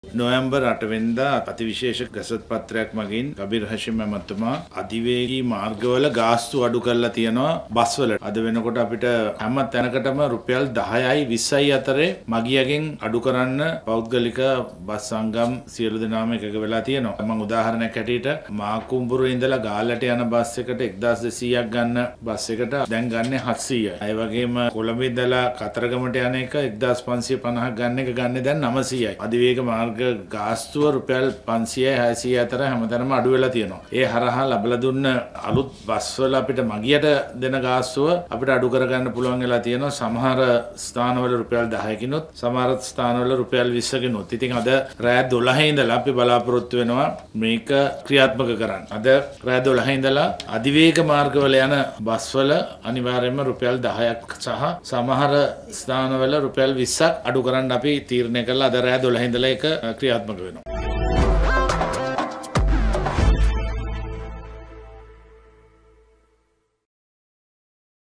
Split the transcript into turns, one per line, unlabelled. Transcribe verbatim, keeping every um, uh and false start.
නොවැම්බර් අට වෙනිදා අතිවිශේෂ ගසට් පත්‍රයක් මගින් කබීර් හෂිම් ඇමතුමා අධිවේගී මාර්ගවල ගාස්තු අඩු කරලා තියෙනවා බස්වල. අද වෙනකොට අපිට හැම තැනකටම රුපියල් දහයයි විස්සයි අතරේ මගියගෙන් අඩු කරන්න පෞද්ගලික බස් සංගම් සියලු දෙනාම එකග වෙලා තියෙනවා. මම උදාහරණයක් හැටියට මාකුඹුර ඉඳලා ගාල්ලට යන බස් එකට එක්දාස් දෙසීයක් ගන්න බස් එකට දැන් ගන්න හත්සීයයි. ඒ වගේම කොළඹ ඉඳලා කතරගමට යන එක එක්දාස් පන්සිය පනහක් ගන්න එක ගන්න දැන් නවසීයයි. අධිවේග මාර්ග ගාස්තුව රුපියල් පන්සියයි හයසීය අතර හැමතැනම අඩු වෙලා තියෙනවා. ඒ හරහා ලැබලා දුන්න අලුත් බස් වල අපිට මගියට දෙන ගාස්තුව අපිට අඩු කරගන්න පුළුවන් වෙලා තියෙනවා. සමහර ස්ථානවල රුපියල් දහයකිනුත් සමහර ස්ථානවල රුපියල් විස්සකිනුත්. ඉතින් අද රෑ දොළහේ ඉඳලා අපි බලාපොරොත්තු වෙනවා මේක ක්‍රියාත්මක කරන්න. අද රෑ දොළහේ ඉඳලා අධිවේග මාර්ගවල යන බස් වල අනිවාර්යයෙන්ම රුපියල් දහයක් සහ සමහර ස්ථානවල රුපියල් විස්සක් අඩු කරන්න අපි තීරණය කළා. අද රෑ දොළහේ ඉඳලා ඒක ක්‍රියාත්මක වෙනවා.